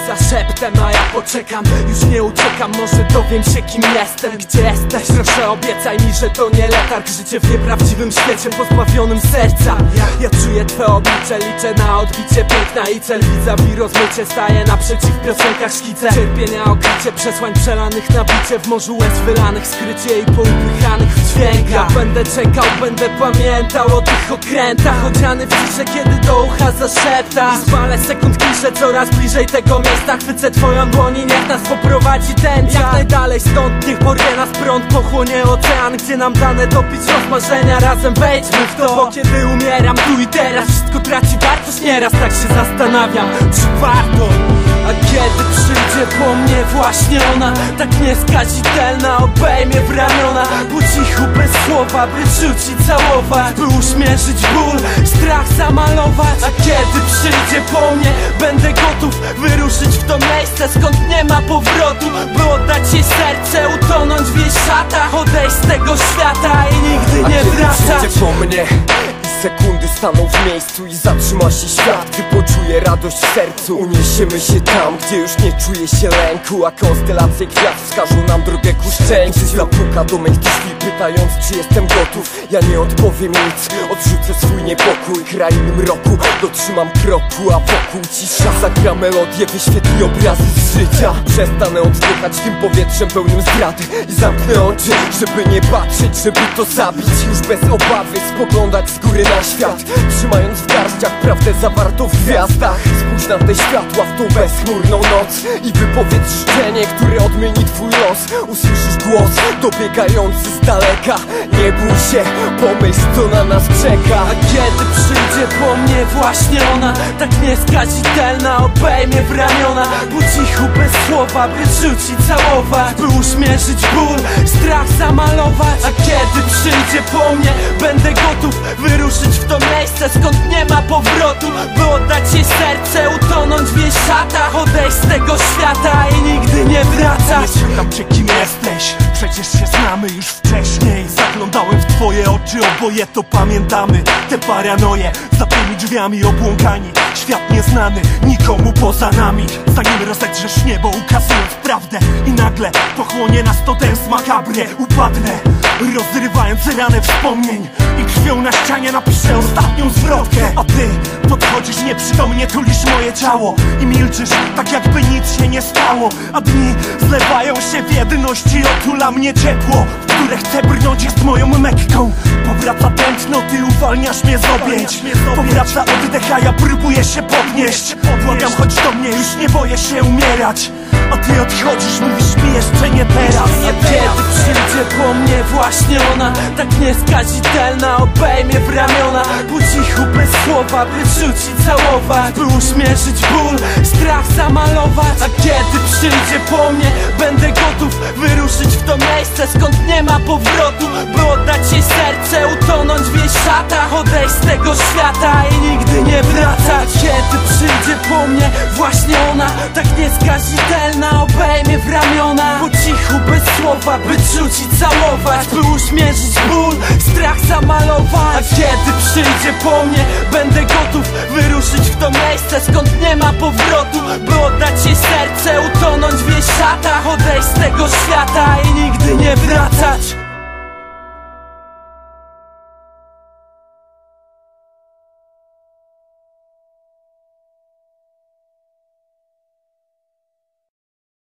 zaszeptem, a ja poczekam. Już nie uciekam, może dowiem się kim jestem. Gdzie jesteś? Proszę obiecaj mi, że to nie letarg. Życie w nieprawdziwym świecie, pozbawionym serca. Ja czuję twe oblicze, liczę na odbicie piękna i cel. Vis-a-vis rozmycie, staję naprzeciw piosenkach szkice. Cierpienia okrycie, przesłań przelanych na bicie. W morzu łez wylanych, skrycie i poupychanych w dźwiękach. Będę czekał, będę pamiętał o tych okrętach. Odziany w ciszę, kiedy do ucha zaszepta. I spalę sekund klisze, coraz bliżej tego miejsca. Chwycę twoją dłoń i niech nas poprowadzi ten dzień. Jak najdalej stąd, niech porwie nas prąd, pochłonie ocean, gdzie nam dane dopić rozmarzenia. Razem wejdźmy w to, bo kiedy umieram tu i teraz, wszystko traci wartość. Nieraz tak się zastanawiam, czy warto. A kiedy przyjdzie po mnie właśnie ona, tak nieskazitelna, obejmie w ramiona. Po cichu, bez słowa, by rzucić, całować, by uśmierzyć ból, strach zamalować. A kiedy przyjdzie po mnie, będę gotów wyruszyć w to miejsce, skąd nie ma powrotu, by oddać jej serce, utonąć w jej szatach, odejść z tego świata i nigdy nie wracać. A kiedy przyjdzie po mnie, sekundy staną w miejscu i zatrzyma się świat, gdy poczuje radość w sercu. Uniesiemy się tam, gdzie już nie czuje się lęku, a konstelacje gwiazd wskażą nam drogę ku szczęściu. Gdy zapuka do mych drzwi, pytając, czy jestem gotów, ja nie odpowiem nic, odrzucę swój niepokój. Krainy mroku, dotrzymam kroku, a wokół cisza. Zagra melodię, wyświetli obrazy z życia. Przestanę oddychać tym powietrzem pełnym zdrady i zamknę oczy, żeby nie patrzeć, żeby to zabić. Już bez obawy spoglądać z góry na świat, trzymając w garściach prawdę zawartą w gwiazdach. Spójrz na te światła w tą bezchmurną noc i wypowiedz życzenie, które odmieni twój los. Usłyszysz głos dobiegający z daleka. Nie bój się, pomyśl, co na nas czeka. A kiedy przyjdzie po mnie właśnie ona, tak nieskazitelna, obejmie w ramiona. Po cichu, bez słowa, by rzucić, całować, by uśmierzyć ból, strach zamalować. A kiedy przyjdzie po mnie, będę gotów wyruszyć w to miejsce, skąd nie ma powrotu, by oddać jej serce, utonąć w jej szatach, odejść z tego świata i nigdy nie wracać. Nie pytam cię, kim jesteś, przecież się znamy już wcześniej. Zaglądałem w twoje oczy, oboje to pamiętamy. Te paranoje, za tymi drzwiami obłąkani. Świat nieznany, nikomu poza nami. Zanim rozedrzesz niebo, ukazując prawdę, i nagle pochłonie nas to ten makabry. Upadnę, rozrywając ranę wspomnień, i krwią na ścianie napiszę ostatnią zwrotkę. A ty podchodzisz nieprzytomnie, tulisz moje ciało i milczysz, tak jakby nic się nie stało. A dni zlewają się w jedność i otula mnie ciepło, w które chcę brnąć, jest moją Mekką. Powraca tętno, ty uwalniasz mnie z objęć. Powraca oddech, a ja próbuję się podnieść. Błagam, chodź do mnie, już nie boję się umierać. A ty odchodzisz, mówisz mi jeszcze nie teraz. A kiedy przyjdzie po mnie właśnie ona, tak nieskazitelna, obejmie w ramiona. Po cichu, bez słowa, by rzucić, całować, by uśmierzyć ból, strach zamalować. A kiedy przyjdzie po mnie, będę gotów wyruszyć w to miejsce, skąd nie ma powrotu, by oddać jej serce, utonąć w jej szatach, odejść z tego świata i nigdy nie wracać. Kiedy przyjdzie po mnie właśnie ona, tak nieskazitelna, obejmie w ramiona. Po cichu, bez słowa, by rzucić, całować, by uśmierzyć ból, strach zamalować. A kiedy przyjdzie po mnie, będę gotów wyruszyć w to miejsce, skąd nie ma powrotu, by oddać jej serce, utonąć w jej szatach, odejść z tego świata i nigdy nie wracać.